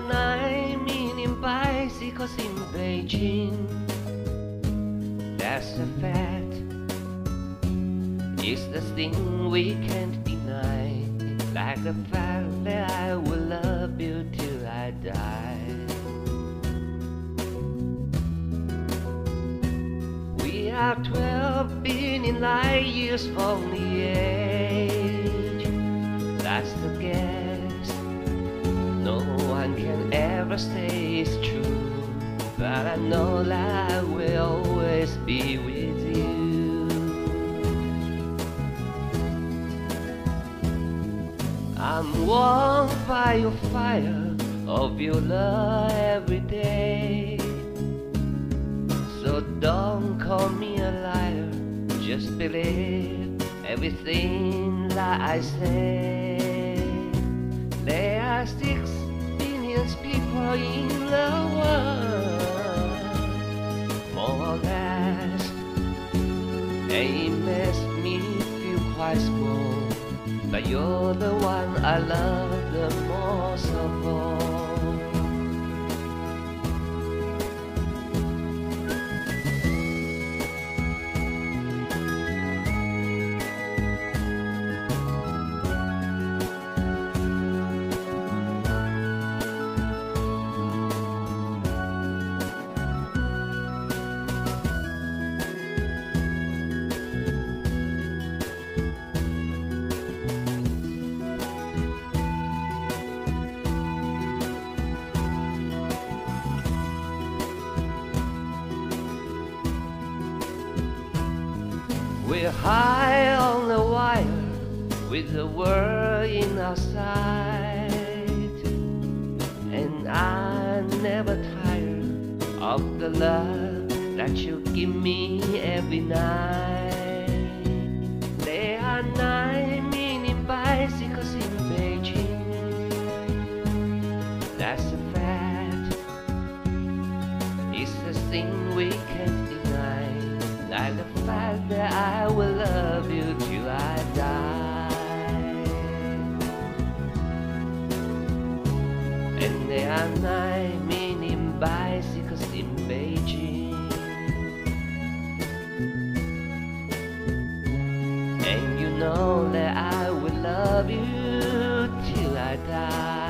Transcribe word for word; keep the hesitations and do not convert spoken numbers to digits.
nine million bicycles in Beijing. That's a fact. It's the thing we can't deny. Like the fact that I will love you till I die. We are twelve billion light years from the edge. That's the guess. No one can ever say it's true, but I know that I will always be with you. I'm warmed by your fire of your love every day. So don't call me a liar, just believe everything that I say. There are six billion people in the world, more or less, and it makes me feel quite small. But you're the one I love the most of all. We're high on the wire with the world in our sight, and I never tire of the love that you give me every night. There are nine million bicycles in Beijing. That's a fact. It's the thing we can't deny. Like the fact that I will love you till I die. And there are nine million bicycles in Beijing. And you know that I will love you till I die.